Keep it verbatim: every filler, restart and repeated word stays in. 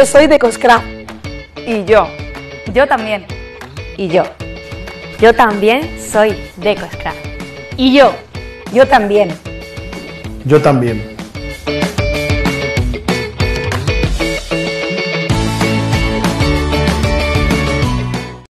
Yo soy de Coscraft. Y yo. Yo también. Y yo. Yo también soy de Coscraft. Y yo. Yo también. Yo también.